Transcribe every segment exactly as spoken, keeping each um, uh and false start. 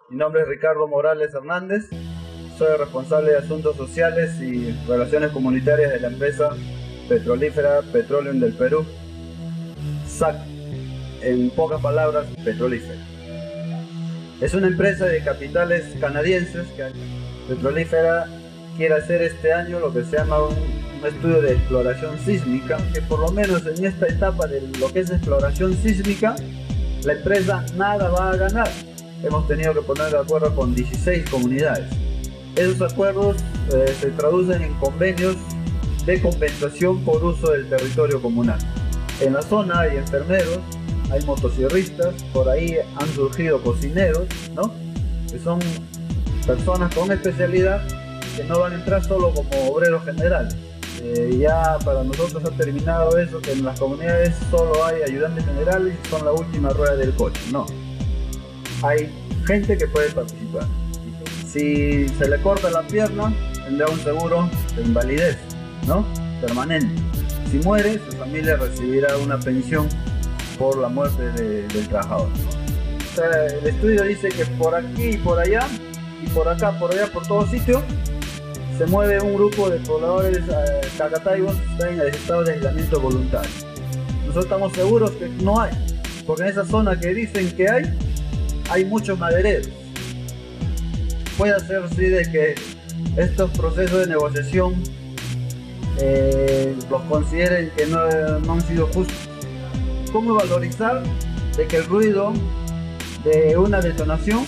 Mi nombre es Ricardo Morales Hernández, soy responsable de Asuntos Sociales y Relaciones Comunitarias de la empresa petrolífera Petroleum del Perú, S A C, en pocas palabras, petrolífera. Es una empresa de capitales canadienses que petrolífera quiere hacer este año lo que se llama un, un estudio de exploración sísmica, que por lo menos en esta etapa de lo que es exploración sísmica, la empresa nada va a ganar. Hemos tenido que poner de acuerdo con dieciséis comunidades. Esos acuerdos eh, se traducen en convenios de compensación por uso del territorio comunal. En la zona hay enfermeros, hay motosierristas, por ahí han surgido cocineros, ¿no? Que son personas con especialidad que no van a entrar solo como obreros generales. Eh, ya para nosotros ha terminado eso, que en las comunidades solo hay ayudantes generales y son la última rueda del coche. No, hay gente que puede participar. Si se le corta la pierna, tendrá un seguro de invalidez, ¿no? Permanente. Si muere, su familia recibirá una pensión por la muerte de, del trabajador. O sea, el estudio dice que por aquí y por allá, y por acá, por allá, por todo sitio, se mueve un grupo de pobladores eh, cacataibos que están en el estado de aislamiento voluntario. Nosotros estamos seguros que no hay, porque en esa zona que dicen que hay, hay muchos madereros. Puede ser así de que estos procesos de negociación eh, los consideren que no, no han sido justos. ¿Cómo valorizar de que el ruido de una detonación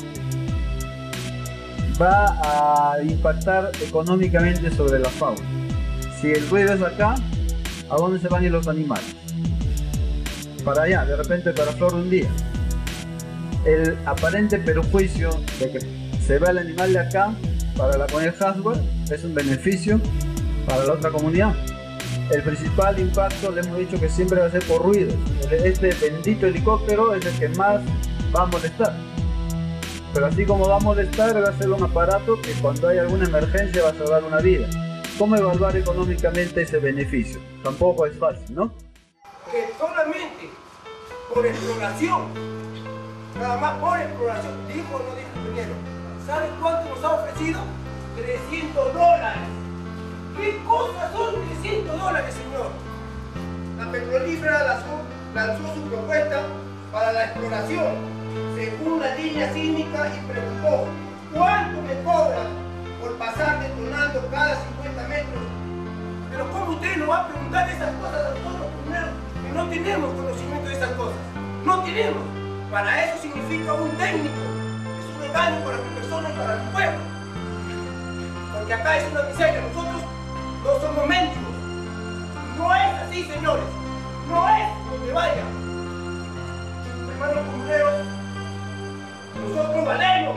va a impactar económicamente sobre la fauna? Si el ruido es acá, ¿a dónde se van a ir los animales? Para allá, de repente para flor de un día. El aparente perjuicio de que se vea el animal de acá para la comunidad Haswell es un beneficio para la otra comunidad. El principal impacto, le hemos dicho que siempre va a ser por ruidos. Este bendito helicóptero es el que más va a molestar. Pero así como va a molestar, va a ser un aparato que cuando hay alguna emergencia va a salvar una vida. ¿Cómo evaluar económicamente ese beneficio? Tampoco es fácil, ¿no? Que solamente por exploración, nada más por exploración, dijo o no dijo el ingeniero, ¿sabe cuánto nos ha ofrecido? trescientos dólares. ¿Qué cosas son trescientos dólares, señor? La petrolífera lanzó, lanzó su propuesta para la exploración según la línea sísmica y preguntó ¿cuánto me cobran por pasar detonando cada cincuenta metros? Pero ¿cómo usted nos va a preguntar esas cosas a nosotros primero? Que no tenemos conocimiento de esas cosas. No tenemos. Para eso significa un técnico. Es un engaño para mi persona y para mi pueblo. Porque acá es una miseria. Nosotros no somos mendigos. No es así, señores. No es donde vaya. Hermanos comuneros, nosotros valemos.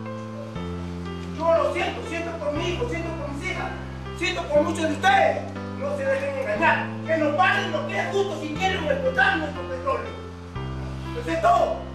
Yo lo siento, siento por mi hijo, siento por mis hijas, siento por muchos de ustedes. No se dejen engañar. Que nos paguen lo que es justo si quieren explotar nuestro petróleo. Eso es todo.